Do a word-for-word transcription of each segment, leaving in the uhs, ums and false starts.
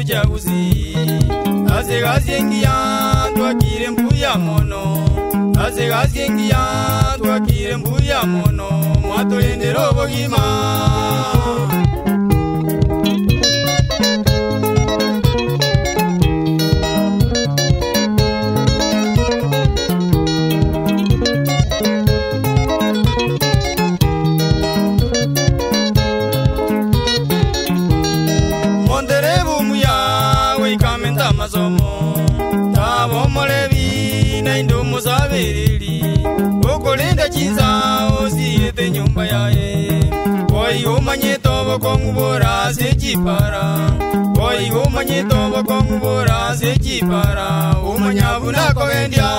chaguzi ase gaziengia twakire mbuya mono ase gaziengia twakire mbuya mono mwatulendero bogima Okolinda chinza osiyete nyumba yae Koi umanyito bokongu bora sechipara Koi umanyito bokongu bora sechipara Umanyabuna kogendia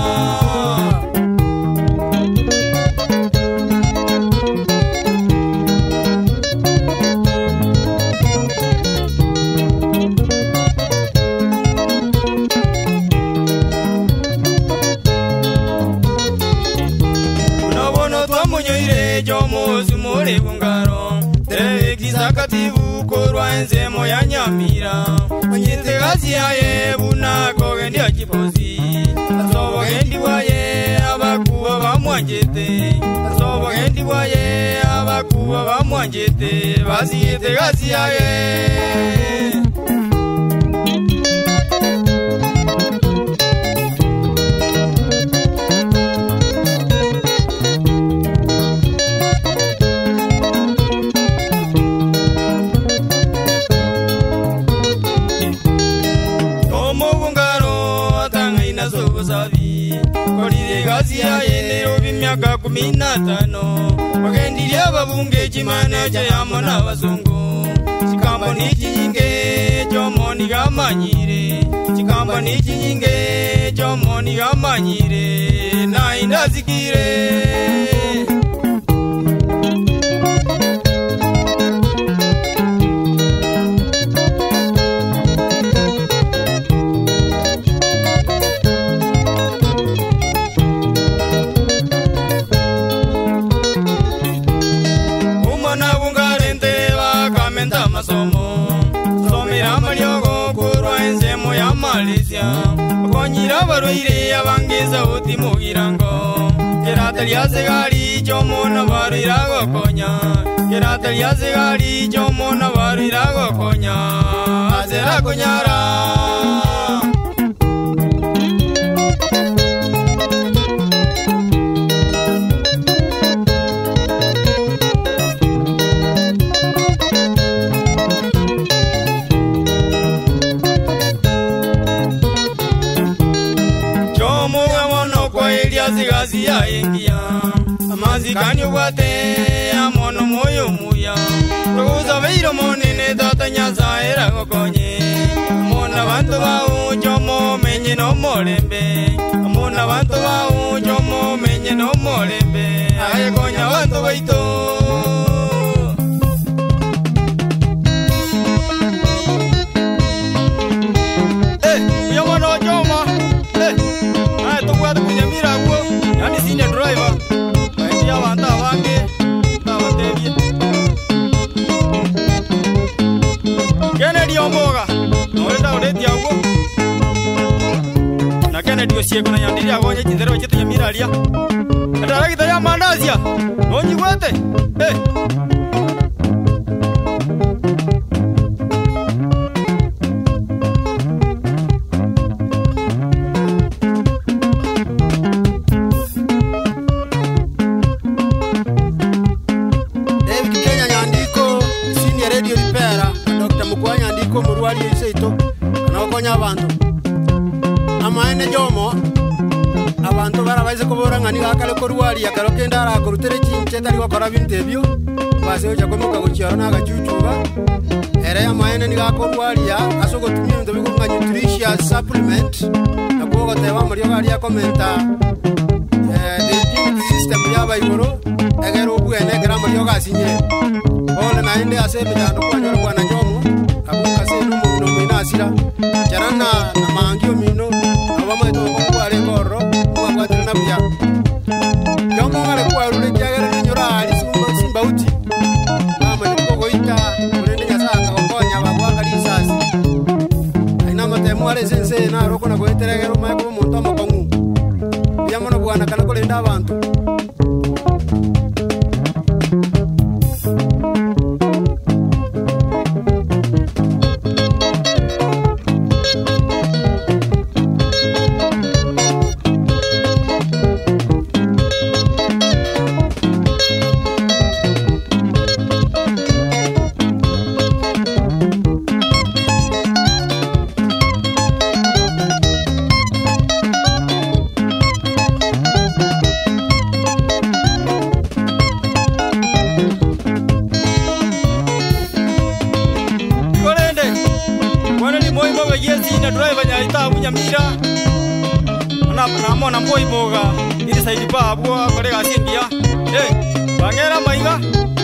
Jomo zumore Ongaro Egesieri korwa enzemo ya nyamira Manyete gazi yae buna kogendi achipozi Asobo gendi waye abakuwa bamwanjete Asobo gendi waye abakuwa bamwanjete Baziyete gazi yae Gazi ya yene obi myaka kumi na tano Wagendiria babunge chimana cha yamo na wazungu Chikambo ni chinyinge Jomo ni gamanyire Chikambo ni chinyinge Jomo ni gamanyire Na indazikire Konyira baruire abangeza utimo girango Kerata lyazegari Jomo na baruira gokonya Kerata lyazegari Jomo na baruira gokonya Azera konyara Gazi ya ingia Amazi kanyo wate Amono moyo muya Tukuza veiro monine Tata nyaza era gokonye Amona bantu bau Jomo menye no molembe Amona bantu bau Jomo menye no molembe Aye konya bantu baito Eh, Jomo no Jomo Eh, aye tukwata kunyamira uo Yani senior driver Baiti ya wanda wange Tawa tebye Kennedy omboga Noreta oreti ya uo Na Kennedy osieko na yandiri ya gonye Chindero wachetu ya miralia Atara kita ya mandazia Nonyi wete Eh Abantu amaene Jomo abantu barabaze kubora ngani gakale ko rwali yakaro kendara akurutere chinche tari gukora binte byo base oja komuka gucyaro na gacucuba ere amaene ni gakoro rwali ya asoko tumye ndo bikunga nutritious supplement nakugo teba muri bari ya komenta eh the system ya bayoro egero bwene gramo yo gasinye ole na inde asebe jando kwa nyoro bwana Jomo abuka se no no minasira Charana na mangio mino Abama ito kwa ale korro Kwa kwa tina buya Jomo ngale kwa rule kiagere ninyora Alisungo simba uti Mama ni koko ita Unende nyasaka kokonya Wakwa kali isasi ese nse na roko na goeteregero mae ko monto amakongu ya mono bwana kana kolenda abantu na driver nya ita munya mira na na mona boy boga iri side pa abua kore gasindia eh bangera maiga